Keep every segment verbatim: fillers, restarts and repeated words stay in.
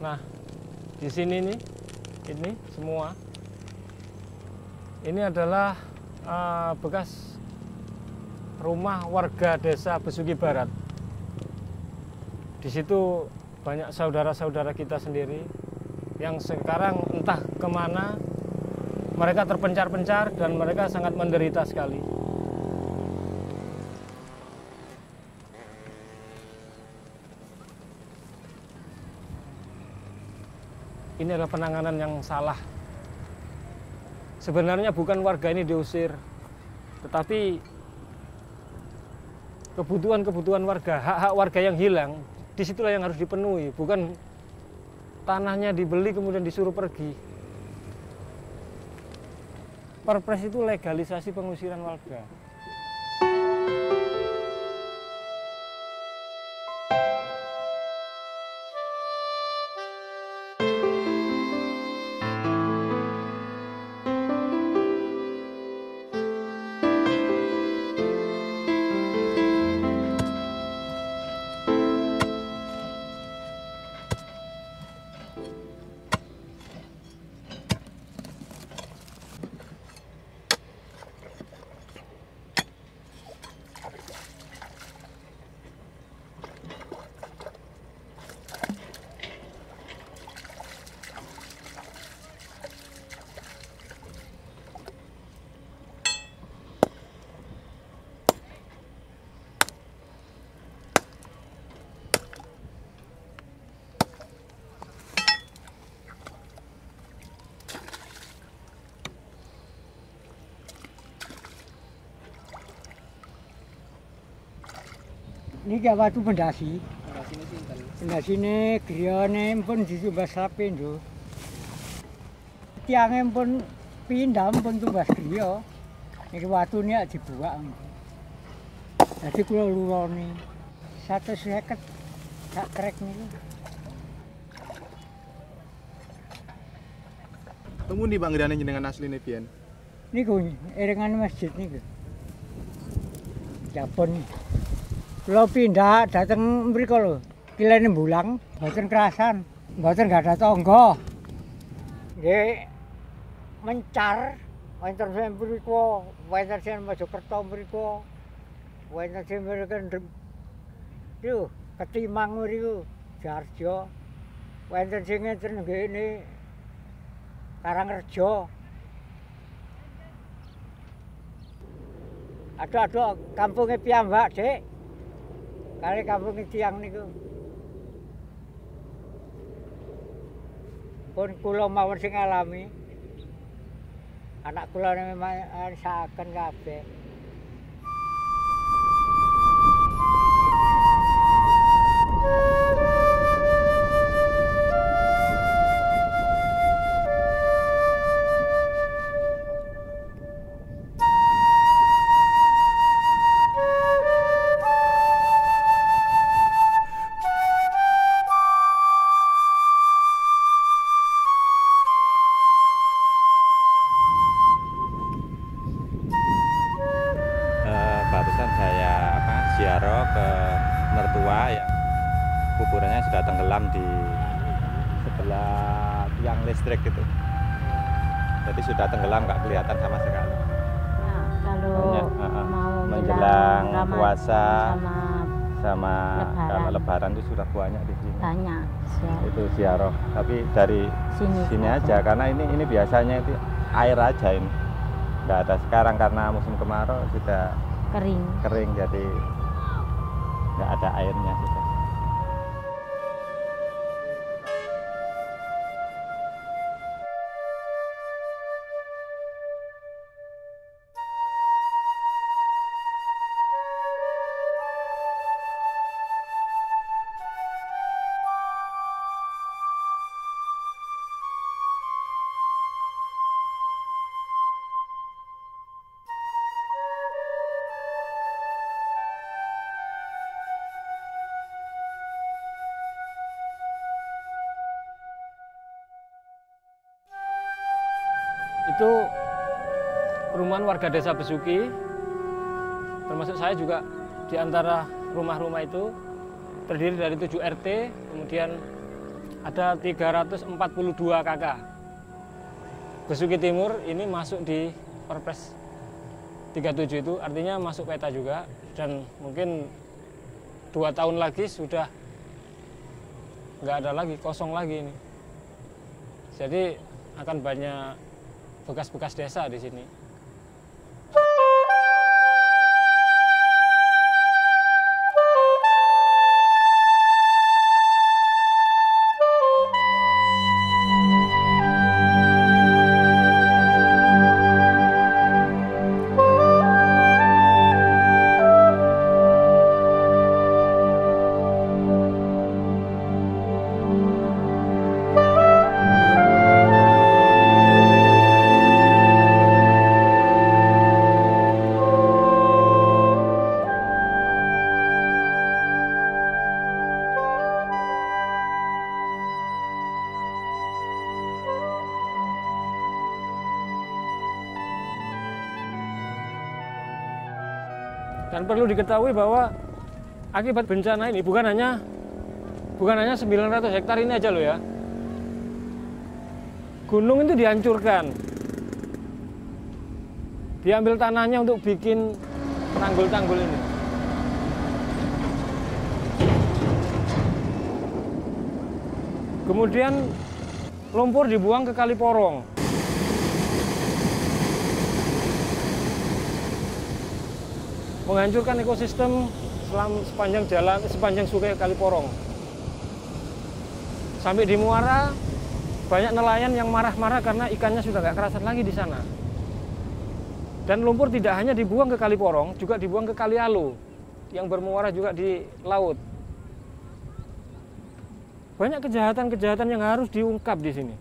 Nah, di sini nih, ini semua, ini adalah uh, bekas rumah warga desa Besuki Barat. Di situ banyak saudara-saudara kita sendiri yang sekarang entah kemana, mereka terpencar-pencar dan mereka sangat menderita sekali. Ini adalah penanganan yang salah. Sebenarnya bukan warga ini diusir, tetapi kebutuhan-kebutuhan warga, hak-hak warga yang hilang, disitulah yang harus dipenuhi, bukan tanahnya dibeli kemudian disuruh pergi. Perpres itu legalisasi pengusiran warga. Ini kayak waktu pendasi. Pendasi ini griane pun ditumbas sapi lho. Tiangnya pun pindah pun tumbas griya. Iki watune dibuak. Jadi kula lurone seratus seket sak trek niku. Temu di banggirane jenengan asline pian. Niku iringan masjid niku. Japon. Kula pindah dateng mriko lho. Kilene Bulang, mboten kerasan, mboten gak ada tangga. Nggih mencar wonten sing mriko, wonten sing Mojokerto mriko. Wonten sing mriko yo Ketimang mriko, Jarjo. Wonten sing ngeten ngene Karangrejo. Ada-ada kampungnya piyambak, Dik. Kali kampung tiang niku. Pun kula mawon sing alami. Anak kula memang saken kabeh. Barusan saya apa ziarah ke mertua ya, kuburannya sudah tenggelam di sebelah tiang listrik gitu, jadi sudah tenggelam nggak kelihatan sama sekali. Nah, kalau Banyak, uh, uh, mau menjelang Ramadan puasa sama sama Lebaran. kalau lebaran itu sudah banyak di sini. banyak siap. Itu ziarah, tapi dari Sini sini saja. aja karena ini ini biasanya itu air aja ini, nggak ada. Sekarang karena musim kemarau sudah Kering. kering jadi nggak ada airnya sudah. Itu perumahan warga desa Besuki, termasuk saya juga di antara rumah-rumah itu terdiri dari tujuh R T, kemudian ada tiga ratus empat puluh dua K K. Besuki Timur ini masuk di Perpres tiga puluh tujuh itu, artinya masuk peta juga, dan mungkin dua tahun lagi sudah nggak ada lagi, kosong lagi ini. Jadi akan banyak bekas-bekas desa di sini. Dan perlu diketahui bahwa akibat bencana ini bukan hanya bukan hanya sembilan ratus hektar ini aja loh ya. Gunung itu dihancurkan. Diambil tanahnya untuk bikin tanggul-tanggul ini. Kemudian lumpur dibuang ke Kali Porong. Menghancurkan ekosistem selama sepanjang jalan sepanjang sungai Kali Porong. Sampai di muara banyak nelayan yang marah-marah karena ikannya sudah nggak kerasan lagi di sana. Dan lumpur tidak hanya dibuang ke Kali Porong, juga dibuang ke Kali Alu yang bermuara juga di laut. Banyak kejahatan-kejahatan yang harus diungkap di sini.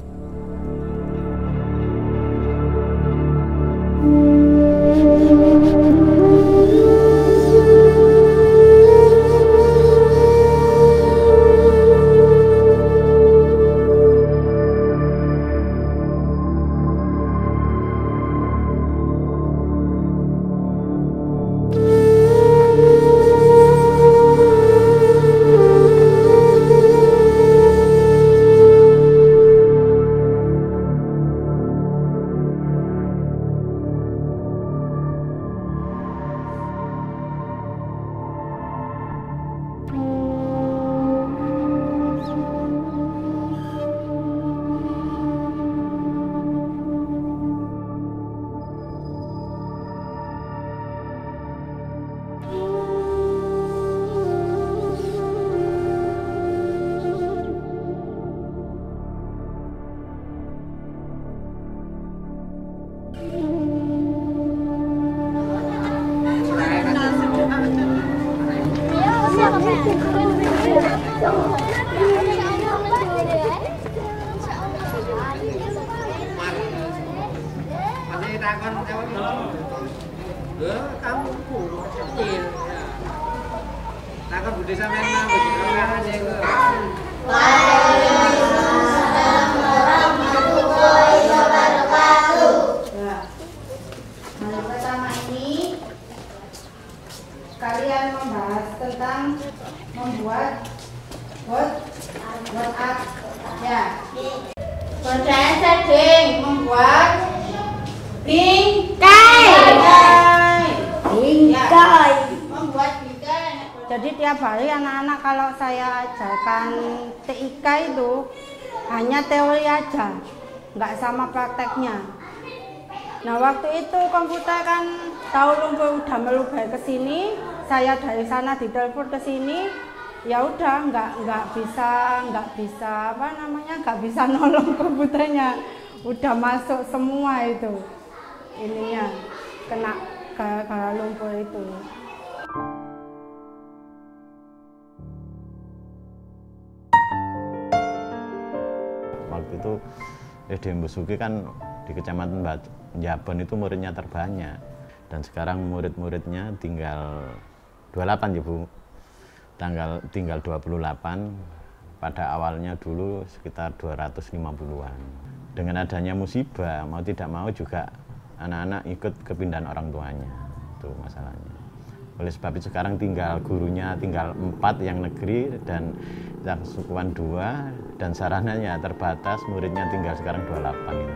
Kamu kecil. Takon budhe sampean nang kangen iku. Waalaikumsalam warahmatullahi wabarakatuh. Nah, pertama ini kalian membahas tentang membuat bot WhatsApp ya. Saya sedang membuat bingkai. Bingkai. Membuat bingkai. Jadi tiap hari anak-anak kalau saya ajarkan T I K itu hanya teori aja, nggak sama prakteknya. Nah waktu itu komputer kan tahu lumpur udah meluber ke sini, saya dari sana ditelepon ke sini, ya udah nggak nggak bisa nggak bisa apa namanya nggak bisa nolong komputernya, udah masuk semua itu ininya kena gara-gara lumpur itu. Waktu itu S D M Besuki kan di Kecamatan Njabon itu muridnya terbanyak, dan sekarang murid-muridnya tinggal dua puluh delapan ya Bu. Tanggal tinggal dua puluh delapan, pada awalnya dulu sekitar dua ratus lima puluhan. Dengan adanya musibah, mau tidak mau juga anak-anak ikut kepindahan orang tuanya, itu masalahnya. Oleh sebab itu sekarang tinggal gurunya tinggal empat yang negeri dan yang sukuan dua, dan sarananya terbatas, muridnya tinggal sekarang dua puluh delapan itu.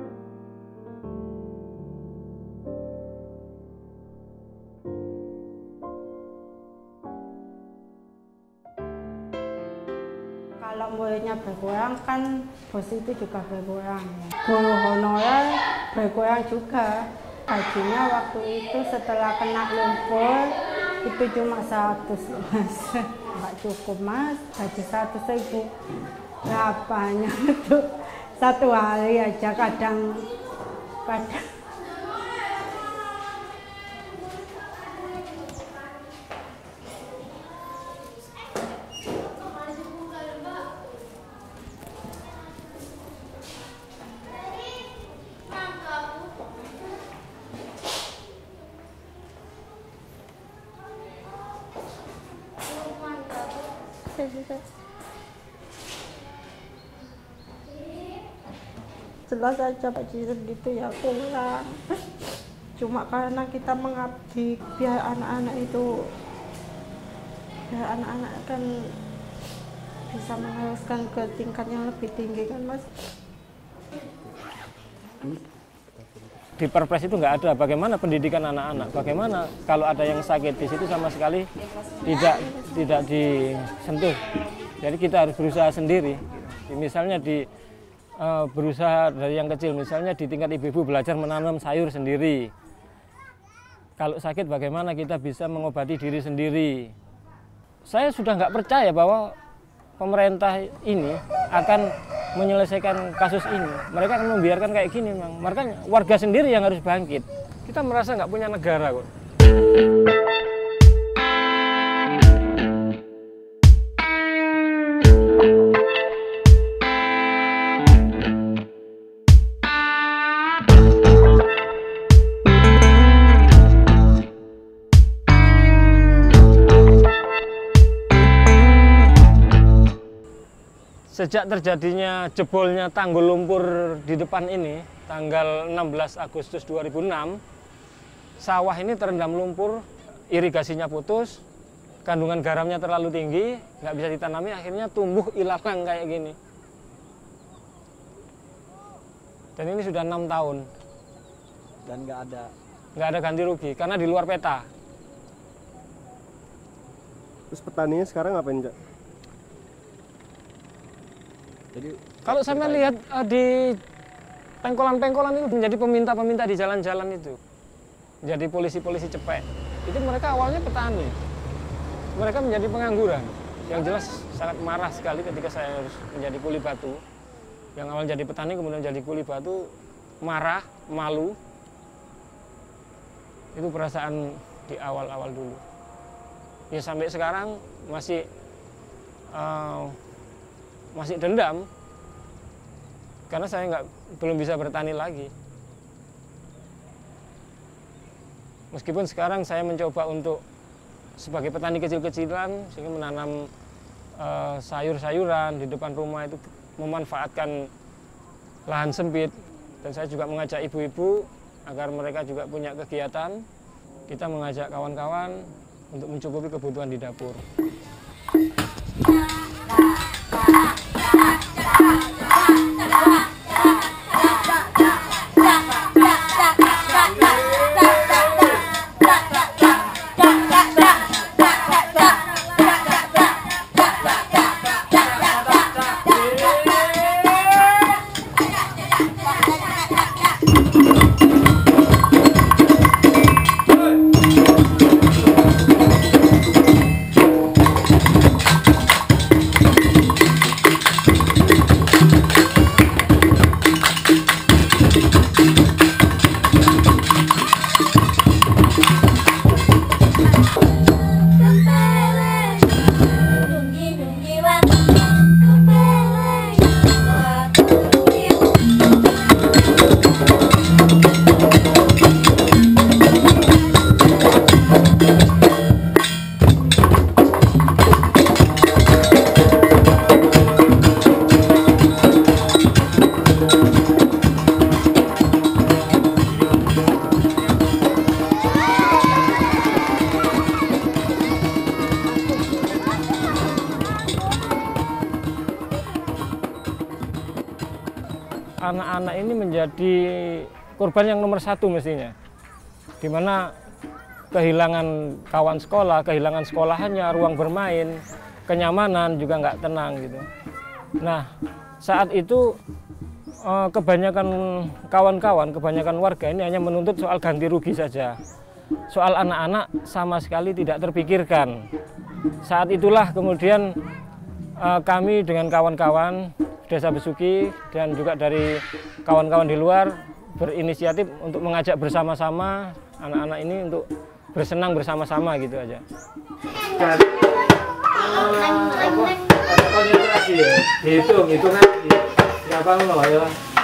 Kalau muridnya berkurang kan bos itu juga berkurang. Guru honorer berkurang juga. Gajinya waktu itu setelah kena lumpur itu cuma seratus mas, nggak cukup mas, gaji seratus ribu. Berapanya untuk satu hari aja kadang kadang. Jelas aja budget gitu ya kurang. Cuma karena kita mengabdi biar anak-anak itu, biar anak-anak kan bisa meneruskan ke tingkat yang lebih tinggi kan mas. Di Perpres itu nggak ada bagaimana pendidikan anak-anak, bagaimana kalau ada yang sakit di situ sama sekali tidak tidak disentuh. Jadi kita harus berusaha sendiri. Misalnya di uh, berusaha dari yang kecil, misalnya di tingkat ibu-ibu belajar menanam sayur sendiri. Kalau sakit bagaimana kita bisa mengobati diri sendiri. Saya sudah nggak percaya bahwa pemerintah ini akan menyelesaikan kasus ini. Mereka akan membiarkan kayak gini, memang. Makanya warga sendiri yang harus bangkit. Kita merasa nggak punya negara kok. Sejak terjadinya jebolnya tanggul lumpur di depan ini, tanggal enam belas Agustus dua ribu enam, sawah ini terendam lumpur, irigasinya putus, kandungan garamnya terlalu tinggi, nggak bisa ditanami, akhirnya tumbuh ilalang kayak gini. Dan ini sudah enam tahun. Dan nggak ada? Nggak ada ganti rugi, karena di luar peta. Terus petaninya sekarang ngapain, Cak? Jadi, kalau saya lihat uh, di pengkolan-pengkolan itu menjadi peminta-peminta di jalan-jalan itu, jadi polisi-polisi cepek. Itu mereka awalnya petani, mereka menjadi pengangguran. Yang jelas sangat marah sekali ketika saya harus menjadi kuli batu. Yang awal jadi petani kemudian jadi kuli batu, marah, malu. Itu perasaan di awal-awal dulu. Ya sampai sekarang masih uh, masih dendam karena saya nggak belum bisa bertani lagi. Meskipun sekarang saya mencoba untuk sebagai petani kecil-kecilan, sehingga menanam uh, sayur-sayuran di depan rumah itu, memanfaatkan lahan sempit, dan saya juga mengajak ibu-ibu agar mereka juga punya kegiatan. Kita mengajak kawan-kawan untuk mencukupi kebutuhan di dapur. anak-anak ini menjadi korban yang nomor satu mestinya, di mana kehilangan kawan sekolah, kehilangan sekolahannya, ruang bermain, kenyamanan juga nggak tenang gitu. Nah, saat itu kebanyakan kawan-kawan, kebanyakan warga ini hanya menuntut soal ganti rugi saja. Soal anak-anak sama sekali tidak terpikirkan. Saat itulah kemudian kami dengan kawan-kawan Desa Besuki dan juga dari kawan-kawan di luar berinisiatif untuk mengajak bersama-sama anak-anak ini untuk bersenang bersama-sama gitu aja. Hitung, hitungan, siapa mau ya?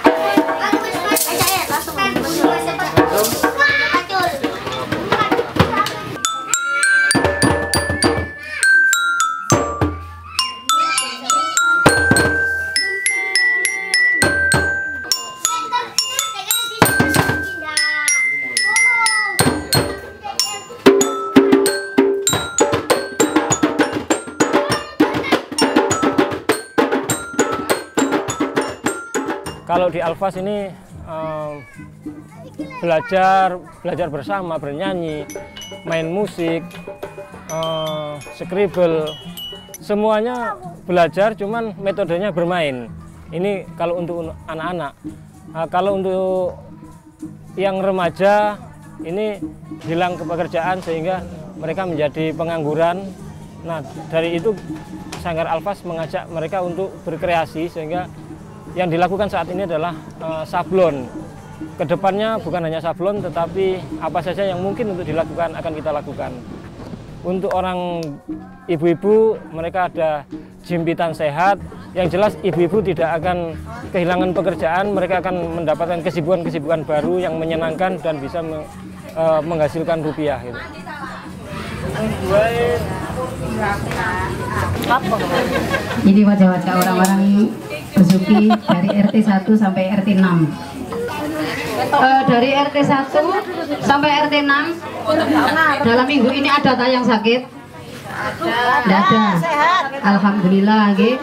Kalau di Alfas ini um, belajar belajar bersama, bernyanyi, main musik, uh, scribble, semuanya belajar, cuman metodenya bermain. Ini kalau untuk anak-anak. Uh, kalau untuk yang remaja ini hilang kepekerjaan sehingga mereka menjadi pengangguran. Nah, dari itu Sanggar Alfas mengajak mereka untuk berkreasi, sehingga yang dilakukan saat ini adalah uh, sablon. Kedepannya bukan hanya sablon, tetapi apa saja yang mungkin untuk dilakukan akan kita lakukan. Untuk orang ibu-ibu, mereka ada jimpitan sehat. Yang jelas ibu-ibu tidak akan kehilangan pekerjaan, mereka akan mendapatkan kesibukan-kesibukan baru yang menyenangkan dan bisa me, uh, menghasilkan rupiah. Gitu. Ini wajah-wajah orang-orang Besuki dari R T satu sampai R T enam. Uh, dari R T satu sampai R T enam dalam minggu ini ada tak yang sakit? Ada. Ada. Alhamdulillah, nggih.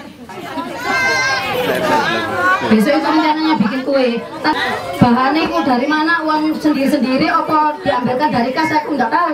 Besok itu rencananya bikin kue. Bahannya itu dari mana? Uang sendiri-sendiri apa diambilkan dari kas? Aku nggak tahu.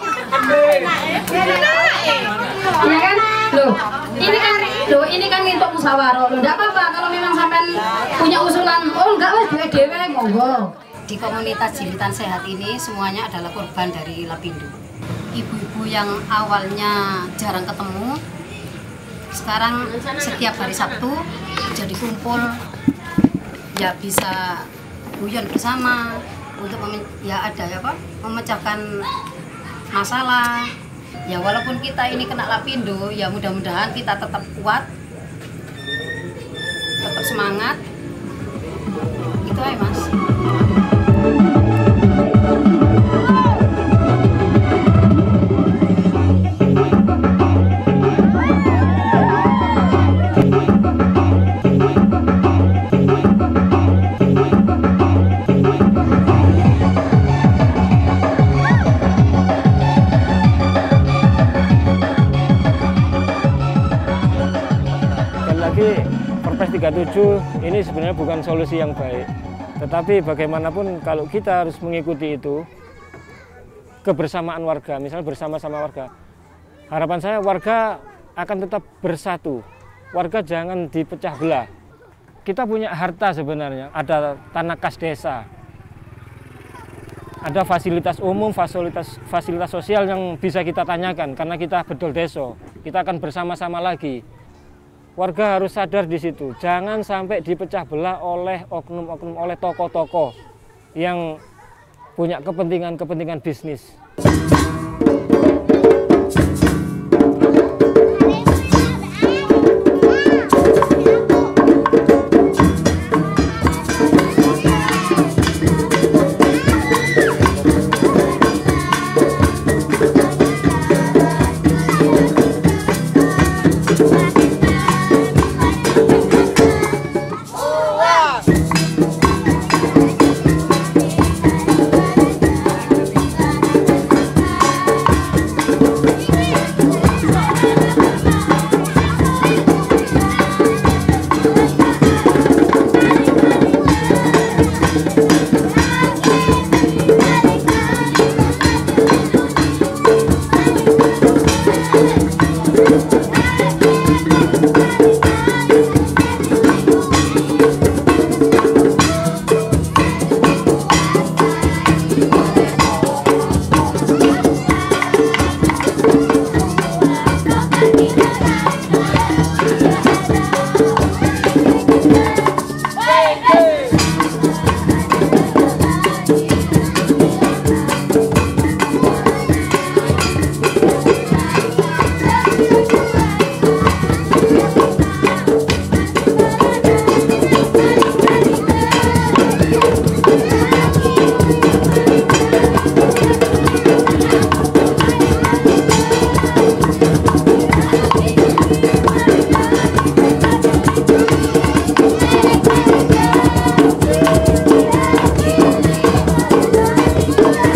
Iya kan? Loh, ini kan loh, ini kan untuk musyawarah. Loh, enggak apa-apa kalau memang sampean punya usulan. Oh, enggak wes duwe dhewe monggo. Di komunitas Jimpitan Sehat ini semuanya adalah korban dari Lapindo. Ibu-ibu yang awalnya jarang ketemu, sekarang setiap hari Sabtu jadi kumpul, ya bisa guyon bersama untuk ya ada ya Pak, memecahkan masalah. Ya walaupun kita ini kena Lapindo, ya mudah-mudahan kita tetap kuat, tetap semangat. Itu aja Mas. Perpres tiga puluh tujuh ini sebenarnya bukan solusi yang baik, tetapi bagaimanapun kalau kita harus mengikuti itu, kebersamaan warga, misalnya bersama-sama warga, harapan saya warga akan tetap bersatu, warga jangan dipecah belah. Kita punya harta sebenarnya, ada tanah kas desa, ada fasilitas umum, fasilitas fasilitas sosial yang bisa kita tanyakan karena kita betul desa, kita akan bersama-sama lagi. Warga harus sadar di situ, jangan sampai dipecah belah oleh oknum-oknum, oleh tokoh-tokoh yang punya kepentingan-kepentingan bisnis.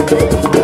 Thank you.